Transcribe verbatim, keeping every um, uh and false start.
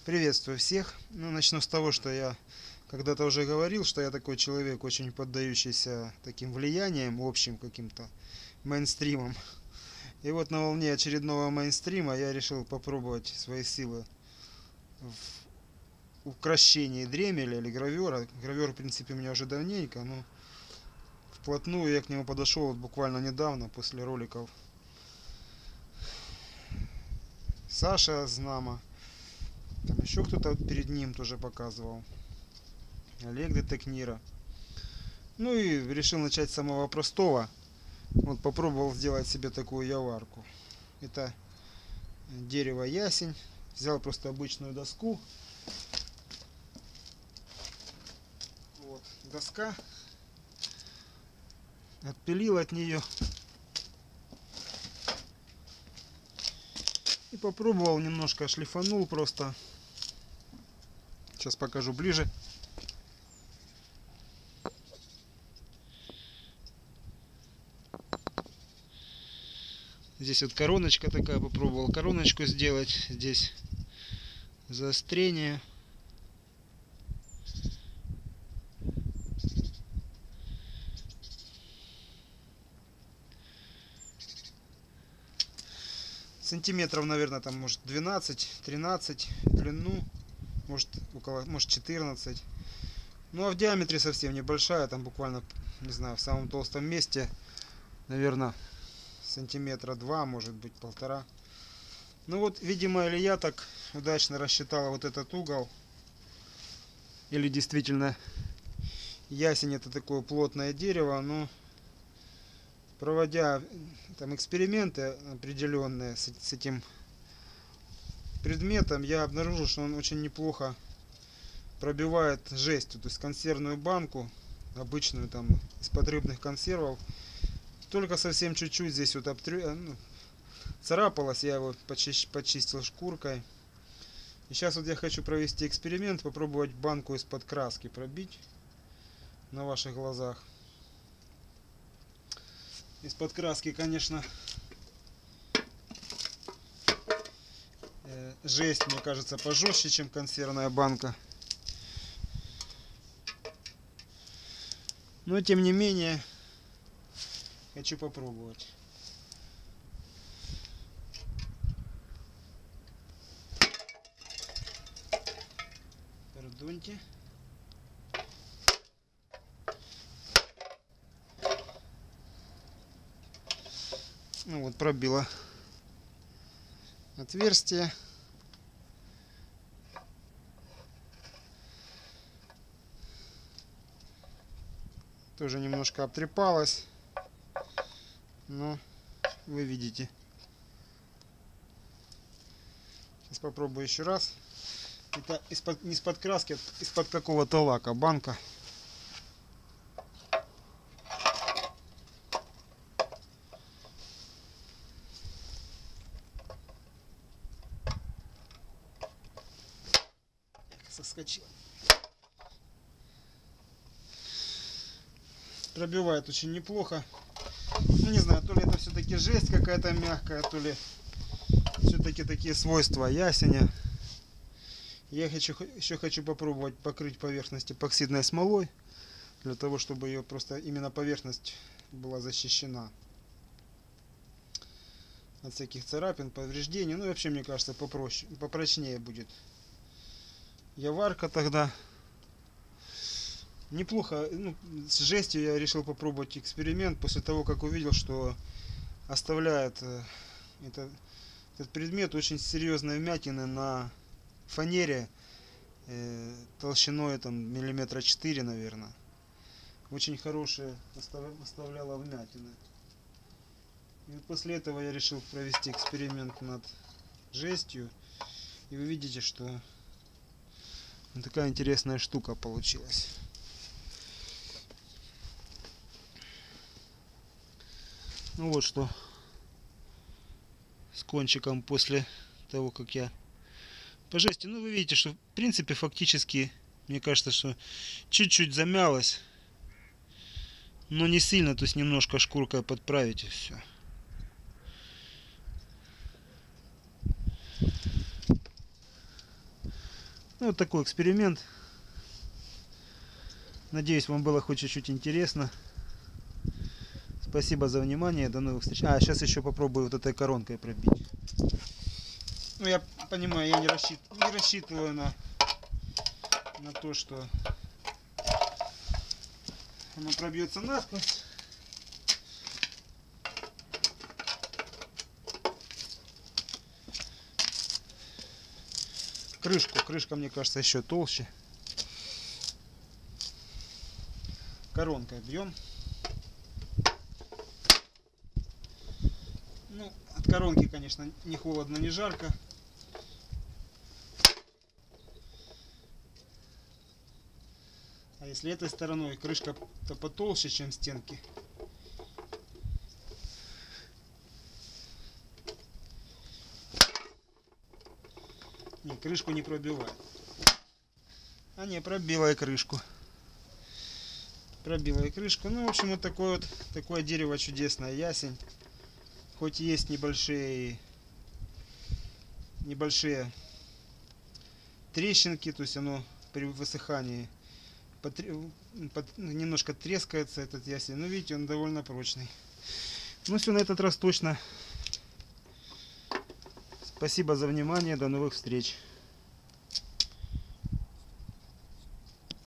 Приветствую всех. Ну, начну с того, что я когда-то уже говорил, что я такой человек, очень поддающийся таким влияниям, общим каким-то мейнстримом. И вот на волне очередного мейнстрима я решил попробовать свои силы в укрощении дремеля или гравера. Гравер, в принципе, у меня уже давненько, но вплотную я к нему подошел вот буквально недавно, после роликов Саша Знама. Там еще кто-то перед ним тоже показывал. Олег Детекнира. Ну и решил начать с самого простого. Вот попробовал сделать себе такую яварку. Это дерево ясень. Взял просто обычную доску. Вот, доска. Отпилил от нее. И попробовал, немножко шлифанул просто. Сейчас покажу ближе. Здесь вот короночка такая, попробовал короночку сделать. Здесь заострение. Сантиметров, наверное, там может двенадцать-тринадцать в длину, может около, может четырнадцать. Ну а в диаметре совсем небольшая, там буквально, не знаю, в самом толстом месте, наверное, сантиметра два, может быть полтора. Ну вот, видимо, или я так удачно рассчитала вот этот угол, или действительно ясень это такое плотное дерево, но проводя там эксперименты определенные с, с этим предметом, я обнаружил, что он очень неплохо пробивает жесть, то есть консервную банку, обычную там из-под рыбных консервов. Только совсем чуть-чуть здесь вот обтрю... ну, царапалось, я его почи... почистил шкуркой. И сейчас вот я хочу провести эксперимент, попробовать банку из-под краски пробить на ваших глазах. Из-под краски, конечно, э, жесть, мне кажется, пожестче, чем консервная банка. Но тем не менее, хочу попробовать. Пардоньте. Ну вот, пробила отверстие. Тоже немножко обтрепалась, но вы видите. Сейчас попробую еще раз. Это из-под, не из-под краски, а из-под какого-то лака банка. Соскочил. Пробивает очень неплохо. Ну не знаю, то ли это все-таки жесть какая-то мягкая, то ли все-таки такие свойства ясеня. Я хочу, еще хочу попробовать покрыть поверхность эпоксидной смолой, для того, чтобы ее просто именно поверхность была защищена от всяких царапин, повреждений. Ну и вообще, мне кажется, попроще, попрочнее будет яварка тогда. Неплохо, ну, с жестью я решил попробовать эксперимент после того, как увидел, что оставляет это, этот предмет очень серьезные вмятины на фанере э, толщиной там миллиметра четыре, наверное. Очень хорошие оставляла вмятины. И вот после этого я решил провести эксперимент над жестью. И вы видите, что вот такая интересная штука получилась. Ну вот что с кончиком после того, как я по жести. Ну вы видите, что в принципе фактически, мне кажется, что чуть-чуть замялось, но не сильно, то есть немножко шкуркой подправить и все. Ну, вот такой эксперимент. Надеюсь, вам было хоть чуть-чуть интересно. Спасибо за внимание. До новых встреч. А, сейчас еще попробую вот этой коронкой пробить. Ну, я понимаю, я не, рассчит... не рассчитываю на... на то, что она пробьется насквозь. Крышку. Крышка, мне кажется, еще толще. Коронкой бьем. Ну, от коронки, конечно, не холодно, не жарко. А если этой стороной, крышка-то потолще, чем стенки. Не, крышку не пробивает. А не, пробила и крышку. Пробила и крышку. Ну, в общем, вот такое вот такое дерево чудесное, ясень. Хоть есть небольшие небольшие трещинки, то есть оно при высыхании потр... под... немножко трескается этот ясень. Но видите, он довольно прочный. Ну все, на этот раз точно. Спасибо за внимание. До новых встреч.